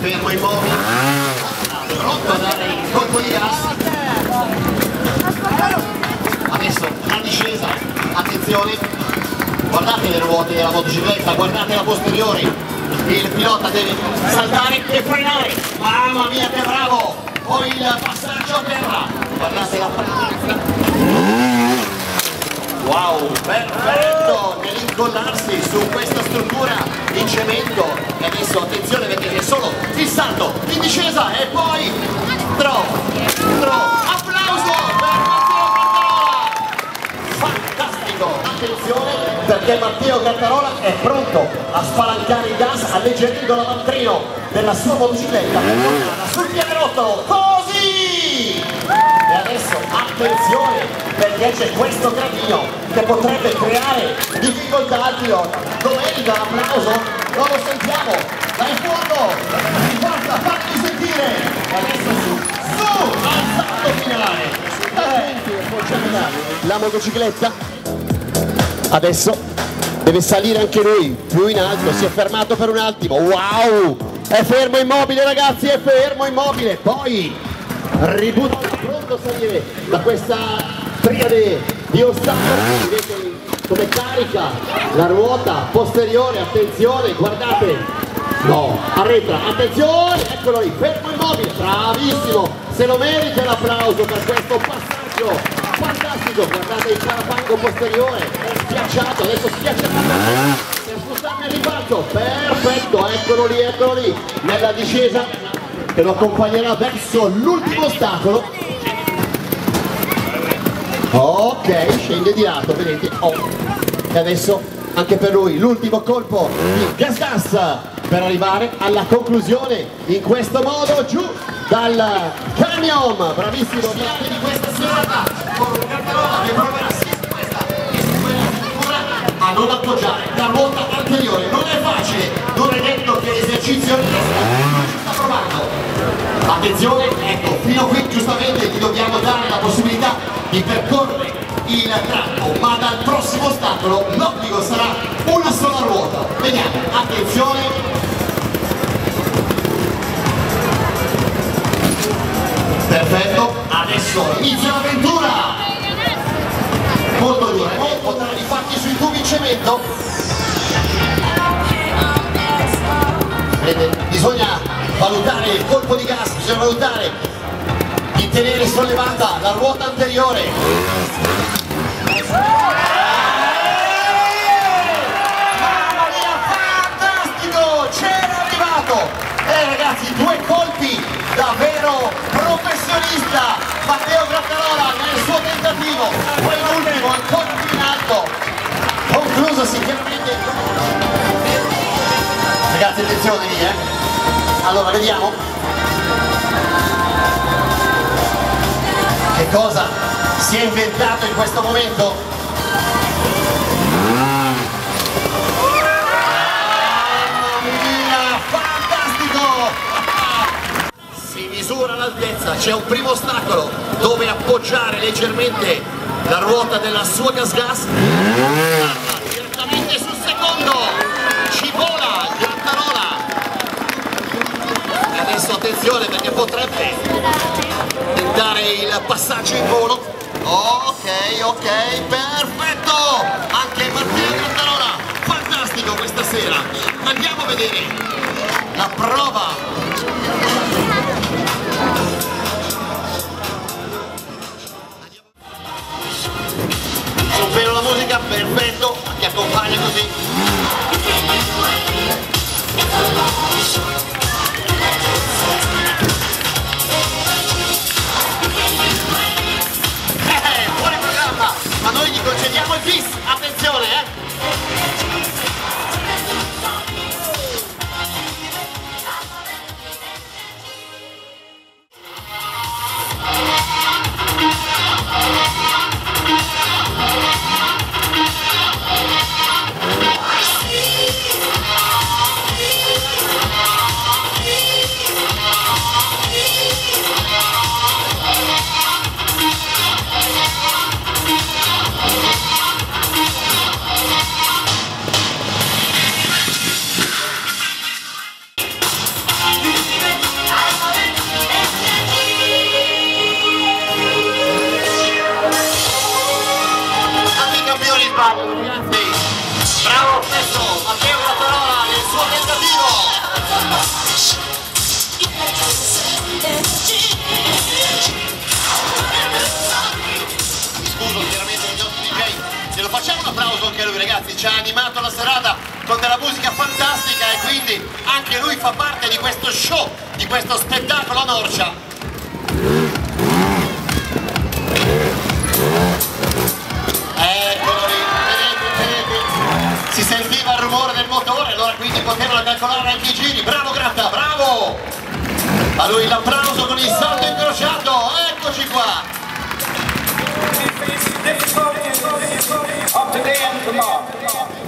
fermo immobile, pronto a dare il colpo di gas. Adesso la discesa, attenzione, guardate le ruote della motocicletta, guardate la posteriore, il pilota deve saltare e frenare, mamma mia che bravo, poi il passaggio a terra, guardate la wow, perfetto nell'incollarsi su questa struttura in cemento. E adesso attenzione perché è solo il salto in discesa e poi applauso per Matteo Grattarola, fantastico, attenzione perché Matteo Grattarola è pronto a spalancare il gas alleggerendo l'avantrino della sua motocicletta per portarla sul pianerottolo, così! E adesso attenzione perché c'è questo gradino che potrebbe creare difficoltà al pilota. Domenica l'applauso, non lo sentiamo, dai fuoco, forza, fatti sentire! E adesso su, al salto finale! La motocicletta adesso deve salire anche lui più in alto, si è fermato per un attimo, wow! È fermo immobile ragazzi, è fermo immobile, poi ributta, pronto a salire da questa triade di ostacoli, vedete come carica la ruota posteriore, attenzione, guardate, no, arretra, attenzione, eccolo lì, fermo immobile, bravissimo, se lo merita l'applauso per questo passaggio fantastico, guardate il parafango posteriore, è schiacciato, adesso schiaccia per spostarne il ribalzo, perfetto, eccolo lì, nella discesa che lo accompagnerà verso l'ultimo ostacolo. Ok, scende di lato, vedete, e adesso anche per lui l'ultimo colpo di gas per arrivare alla conclusione in questo modo giù dal camion. Bravissimo finale di questa serata con Grattarola che proverà sia su questa che su quella struttura a non appoggiare la ruota anteriore. Non è facile, non è detto che l'esercizio sta provando. Attenzione, ecco, fino a qui giustamente gli dobbiamo dare la possibilità di percorrere il tratto, ma dal prossimo ostacolo l'obbligo sarà una sola ruota. Vediamo, attenzione. Perfetto, adesso inizia l'avventura. Molto dura, potrà rifatti sui tubi in cemento. Vedete, bisogna valutare il colpo di gas, bisogna valutare di tenere sollevata la ruota anteriore. Mamma mia, fantastico! C'era arrivato! Ragazzi, due colpi davvero professionista Matteo Grattarola nel suo tentativo, poi l'ultimo ancora più in alto, conclusosi chiaramente. Ragazzi, attenzione lì, allora vediamo che cosa si è inventato in questo momento. Mamma mia, fantastico! Si misura l'altezza, c'è un primo ostacolo dove appoggiare leggermente la ruota della sua gas direttamente sul secondo, ci vola Grattarola. E adesso attenzione perché potrebbe tentare il passaggio in volo. Ok, perfetto, anche Matteo Grattarola, fantastico questa sera. Andiamo a vedere la prova. Supero la musica, perfetto, ti accompagna così. Fuori programma, ma noi gli concediamo il bis, attenzione facciamo un applauso anche a lui, ragazzi, ci ha animato la serata con della musica fantastica e quindi anche lui fa parte di questo show, di questo spettacolo a Norcia. Eccolo lì, vedete, si sentiva il rumore del motore, allora quindi potevano calcolare anche i giri. Bravo Gratta, bravo! A lui l'applauso con il salto incrociato, eccoci qua! Of today and tomorrow.